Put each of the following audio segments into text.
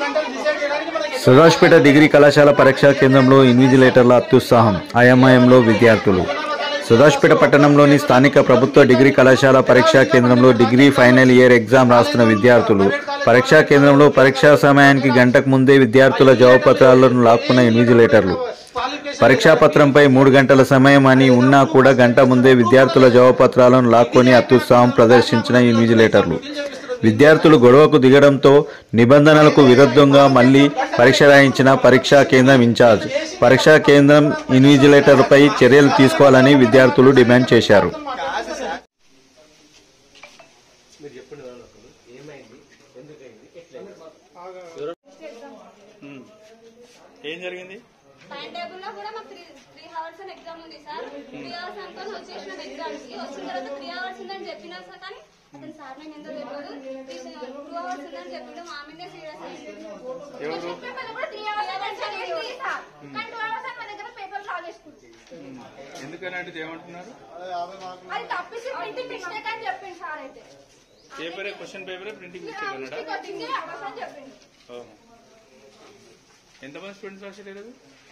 Sadasivpet degree కళాశాల పరీక్షా కేంద్రంలో ఇన్విజిలేటర్ల అత్యుత్సాహం, అయోమయంలో విద్యార్థులు. సదాశివపేట పట్టణంలోని స్థానిక ప్రభుత్వ డిగ్రీ కళాశాల పరీక్షా కేంద్రంలో డిగ్రీ ఫైనల్ ఇయర్ ఎగ్జామ్ రాస్తున్న విద్యార్థులు. పరీక్షా కేంద్రంలో పరీక్షా సమయానికి గంటకు ముందే విద్యార్థుల జవాబుపత్రాలను లాక్కున్న ఇన్విజిలేటర్లు. పరీక్షా పత్రంపై 3 గంటల సమయం అని ఉన్నా కూడా గంట ముందే విద్యార్థుల జవాబుపత్రాలను లాక్కొని అత్యుత్సాహం ప్రదర్శించిన ఇన్విజిలేటర్లు. విద్యార్థులు గొడవకు దిగడంతో నిబంధనలకు విరుద్ధంగా మళ్లీ పరీక్ష రాయించిన పరీక్షా కేంద్రం ఇన్ఛార్జ్. పరీక్షా కేంద్రం ఇన్విజిలేటర్పై చర్యలు తీసుకోవాలని విద్యార్థులు డిమాండ్ చేశారు. ఏం జరిగింది? టైం టేబుల్ లో కూడా మాకు 3 అవర్స్ అని ఎగ్జామ్ ఉంది సార్. 3 అవర్స్ అనుకుని వచ్చేసిన ఎగ్జామ్ కి వచ్చిన తర్వాత 3 అవర్స్ ఉందని చెప్పినా సార్, కానీ అతను సార్ నేను ఎందుకు తెలియదు 2 అవర్స్ ఉందని చెప్పడం మా మీద సీరియస్ అయింది. ఎందుకనంటే ఏమంటున్నారు? అది తప్పిసి ప్రింటింగ్ మిస్టేక్ అని చెప్పింది సార్. అయితే పేపరే క్వశ్చన్ పేపరే ప్రింటింగ్ మిస్టేక్ అన్నాడా? చెప్పింది. ఎంతమంది స్టూడెంట్స్ రాసేది?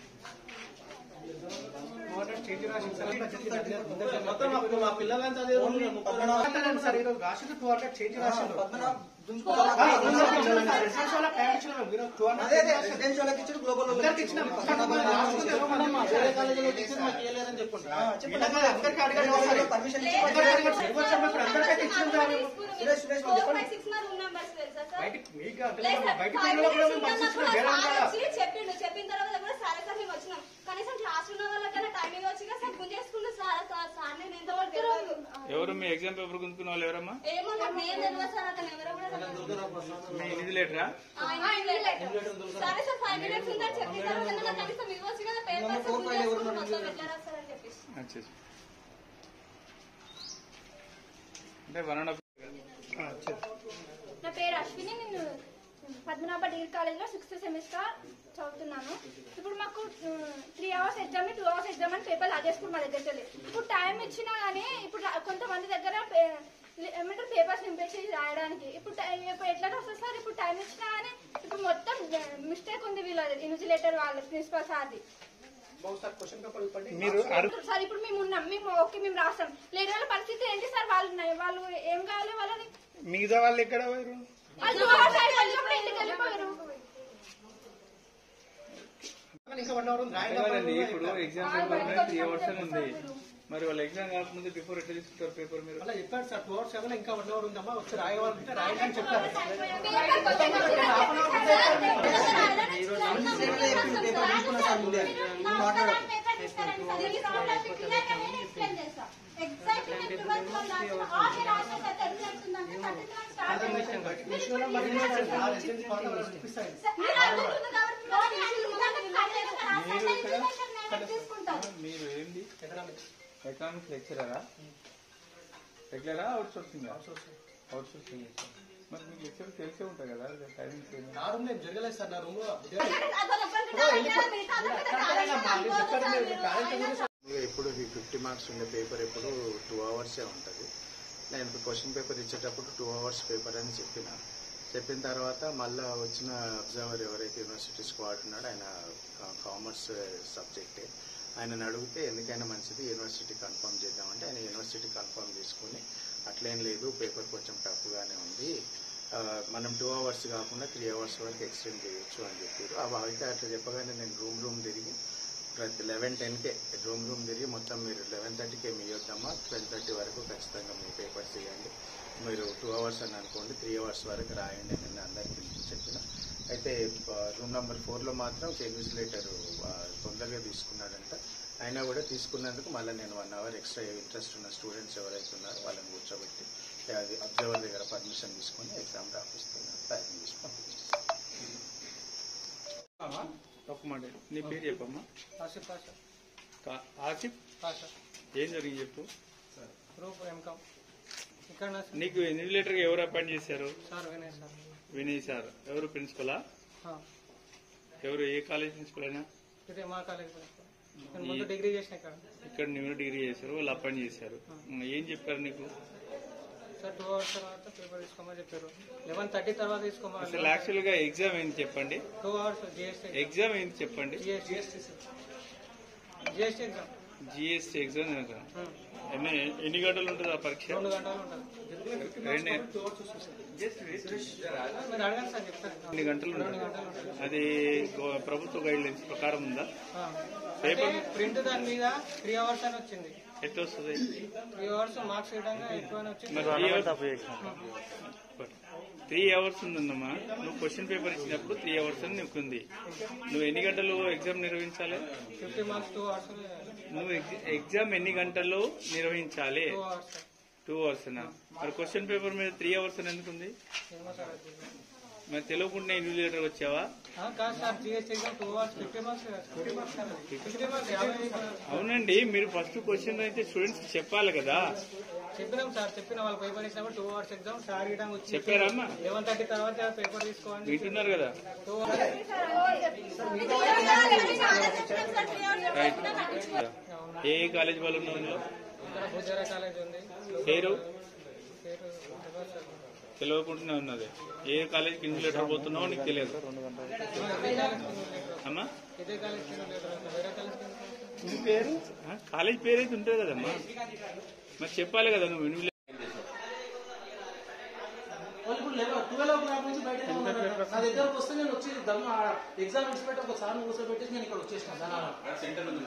చెప్పిన తర్వాత కూడా సరే సార్ మేము వచ్చినాం, కనీసం క్లాస్ ఉన్న వాళ్ళకైనా టైమింగ్ వచ్చి సార్ గుంజేసుకున్న సార్ నేను ఎంతవరకు తెలియదు. ఎవరు మీ ఎగ్జామ్ పేపర్ గుంజుకున్న వాళ్ళు ఎవరమ్మా? ఏమో నాకు నేను తెలియదు సార్, అతను ఎవరో కూడా మీ ఇన్విజిలేటరా? సరే సార్ 5 minutes ఉందని చెప్పిన తర్వాత కనీసం ఇవ్వచ్చు కదా పేపర్స్ గుంజేసుకుని మొత్తం ఎట్లా రాస్తారని చెప్పేసి. అంటే 1.5. నా పేరు అశ్విని, నేను పద్మనాభ డిగ్రీ కాలేజ్ లో 6th సెమిస్టర్ చదువుతున్నాను. ఇప్పుడు మాకు 3 అవర్స్ ఎగ్జామ్ 2 అవర్స్ ఎగ్జామ్ అని పేపర్ లాగేసుకుని మా దగ్గరికి వెళ్ళి ఇప్పుడు టైం ఇచ్చినా కానీ ఇప్పుడు కొంతమంది దగ్గర ఏమంటారు పేపర్స్ నింపేసి రాయడానికి ఇప్పుడు ఎట్లా వస్తుంది సార్? ఇప్పుడు టైం ఇచ్చినా కానీ ఇప్పుడు మొత్తం మిస్టేక్ ఉంది వీళ్ళ ఇన్విజిలేటర్ వాళ్ళ ప్రిన్సిపల్ సార్ది. సార్ ఇప్పుడు మేము ఉన్నాం, మేము ఓకే మేము రాస్తాం, లేని వాళ్ళ పరిస్థితి ఏంటి సార్? వాళ్ళు ఏం కావాలి వాళ్ళని? మిగతా వాళ్ళు ఎక్కడ పోయారు? ఇప్పుడు ఎగ్జామ్ పేపర్ 3 అవర్స్ అని ఉంది, మరి వాళ్ళ ఎగ్జామ్ కాకముందు బిఫోర్ ఎట్లా తీసుకుంటారు పేపర్? మీరు అలా చెప్పారు సార్ 2 hours ఏమైనా ఇంకా 1 hour ఉందమ్మా వచ్చి రాయవాలంటే రాయండి అని చెప్పారు. మీరు ఏంటి ఎకనామిక్స్ లెక్చరరా? రెగ్యులరా అవుట్ సోర్సింగ్? Out sourcing. మరి మీకు లెక్చర్ తెలిసే ఉంటాయి కదా టైమింగ్స్. నా రూమ్ లో జరగలేదు సార్, నా రూమ్ లో ఎప్పుడు 50 మార్క్స్ ఉండే పేపర్ ఎప్పుడు 2 అవర్సే ఉంటుంది. నేను క్వశ్చన్ పేపర్ ఇచ్చేటప్పుడు 2 అవర్స్ పేపర్ అని చెప్పిన తర్వాత మళ్ళీ వచ్చిన అబ్జర్వర్ ఎవరైతే యూనివర్సిటీ స్క్వాడ్ ఉన్నాడో ఆయన కామర్స్ సబ్జెక్టే, ఆయన అడిగితే ఎందుకైనా మంచిది యూనివర్సిటీ కన్ఫర్మ్ చేద్దామంటే ఆయన యూనివర్సిటీ కన్ఫర్మ్ చేసుకుని అట్లేం లేదు పేపర్ కొంచెం టఫ్గానే ఉంది, మనం 2 అవర్స్ కాకుండా 3 అవర్స్ వరకు ఎక్స్టెండ్ చేయొచ్చు అని చెప్పారు. అయితే అట్లా చెప్పగానే నేను రూమ్ తిరిగి ప్రతి 11:10కే రూమ్ తిరిగి మొత్తం మీరు 11:30కే మీ ఇవ్వద్దమ్మా 12:30 వరకు ఖచ్చితంగా మీ పేపర్స్ ఇవ్వండి, మీరు 2 అవర్స్ అని అనుకోండి 3 అవర్స్ వరకు రాయండి అని అందరికీ చెప్పిన. అయితే రూమ్ నెంబర్ 4లో మాత్రం ఇన్విజిలేటర్ తొందరగా తీసుకున్నాడంట. అయినా కూడా తీసుకున్నందుకు మళ్ళీ నేను 1 hour ఎక్స్ట్రా ఇంట్రెస్ట్ ఉన్న స్టూడెంట్స్ ఎవరైతే ఉన్నారో వాళ్ళని కూర్చోబెట్టి అబ్జర్వర్ దగ్గర పర్మిషన్ తీసుకుని ఎగ్జామ్ రాపిస్తున్నాను, ప్యాకింగ్ చేసి పంపించేస్తాను. ఒక మాట, నీ పేరు చెప్పమ్మా. ఆసిఫ్ ఆసిఫ్, ఏం జరిగింది చెప్పు. ఇక్కడ నీకు ఇన్విజిలేటర్ ఎవరు అపాయింట్ చేశారు? Sir Vinay sir. Vinay sir ఎవరు? ప్రిన్సిపలా? ఎవరు? ఏ కాలేజ్ ప్రిన్సిపల్ అయినా? మా కాలేజ్ డిగ్రీ చేసిన ఇక్కడ నువ్వు డిగ్రీ చేశారు, వాళ్ళు అపాయింట్ చేశారు. ఏం చెప్పారు నీకు? సార్ 2 అవర్స్ తర్వాత పేపర్ తీసుకోమని చెప్పారు. 11:30 తర్వాత తీసుకోమని. అసలు యాక్చువల్ గా ఎగ్జామ్ ఏంటి చెప్పండి. 2 అవర్స్ జిఎస్టీ ఎగ్జామ్ ఏంటి చెప్పండి. GST exam. జిఎస్టీ ఎగ్జామ్ ఎన్ని గంటలు ఉంటుంది ఆ పరీక్ష? 2 గంటలు ఉంటుంది. మీరు అడగండి సార్ చెప్తాను. 2 గంటలు ఉంటుంది. అది ప్రభుత్వ గైడ్ లైన్స్ ప్రకారం ఉందా? పేపర్ ప్రింట్ దాని మీద 3 అవర్స్ అని వచ్చింది. ఎట్లా వస్తుంది? 3 అవర్స్ మార్క్స్ వేయడానికి ఎక్కువ వచ్చింది. 3 అవర్స్ ఉందమ్మా. నువ్వు క్వశ్చన్ పేపర్ ఇచ్చినప్పుడు 3 అవర్స్ అని నీకు ఉంది. నువ్వు ఎన్ని గంటలు ఎగ్జామ్ నిర్వహించాలి? 50 మార్క్స్ 2 అవర్స్. నువ్వు ఎగ్జామ్ ఎన్ని గంటల్లో నిర్వహించాలి? 2 అవర్స్. 2 అవర్స్ మరి క్వశ్చన్ పేపర్ మీద 3 అవర్స్ అని ఎందుకు ఉంది? మరి తెలియకుండా ఇన్విజిలేటర్ వచ్చావా? కాదు sir, GST exam 2 hours 50 marks. 50 marks 50. అవునండి, మీరు ఫస్ట్ క్వశ్చన్ అయితే స్టూడెంట్స్ చెప్పాలి కదా. చెప్పినాం సార్, చెప్పిన వాళ్ళు పేపర్ ఇచ్చినప్పుడు 2 అవర్స్ ఎగ్జామ్ సార్ ఇవ్వడం వచ్చి చెప్పారమ్మా? 11:30 తర్వాత పేపర్ తీసుకోవాలి. వింటున్నారు కదా? 2 అవర్స్. రైట్. ఏ కాలేజ్ వాళ్ళు ఉన్నారు? ఇక్కడ భూజారా కాలేజ్ ఉంది. పేరు పేరు తెలియకుండానే ఉన్నది. ఏ కాలేజీకి ఇన్విజిలేటర్ పోతున్నావో నీకు తెలియదు అమ్మా. ఇదే కాలేజ్ వేరే కాలేజ్. నీ పేరు కాలేజ్ పేరు అయితే ఉంటుంది కదమ్మా, మరి చెప్పాలి కదా నువ్వు ఇన్విజిలేటర్. ఇప్పుడు 12 నుంచి బయట నా దగ్గరకు వస్తే నేను వచ్చి ఎగ్జామ్ ఇచ్చిపెట్టి ఒకసారి కూర్చోబెట్టి నేను ఇక్కడ వచ్చేసిన.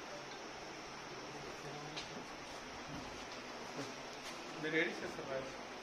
మీరు ఏడి చేస్తారు